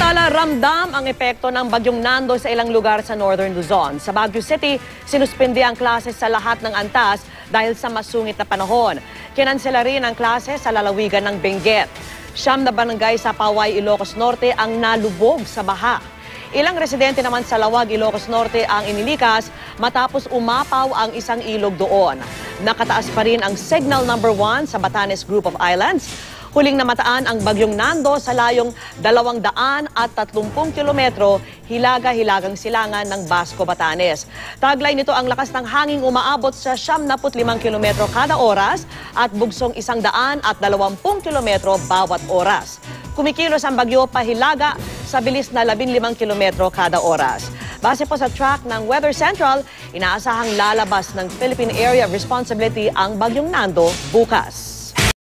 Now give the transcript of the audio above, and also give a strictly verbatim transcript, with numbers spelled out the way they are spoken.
Samantala, ramdam ang epekto ng bagyong Nando sa ilang lugar sa Northern Luzon. Sa Baguio City, sinuspindi ang klase sa lahat ng antas dahil sa masungit na panahon. Kinansela rin ang klase sa lalawigan ng Benguet. Siyam na barangay sa Paway, Ilocos Norte ang nalubog sa baha. Ilang residente naman sa Lawag, Ilocos Norte ang inilikas matapos umapaw ang isang ilog doon. Nakataas pa rin ang signal number one sa Batanes Group of Islands. Huling namataan ang bagyong Nando sa layong dalawang daan at tatlumpung kilometro hilaga-hilagang silangan ng Basco, Batanes. Taglay nito ang lakas ng hanging umaabot sa siyam na put limang kilometro kada oras at bugsong isang daan at dalawampung kilometro bawat oras. Kumikilos ang bagyo pahilaga sa bilis na labing limang kilometro kada oras. Base po sa track ng Weather Central, inaasahang lalabas ng Philippine Area of Responsibility ang bagyong Nando bukas.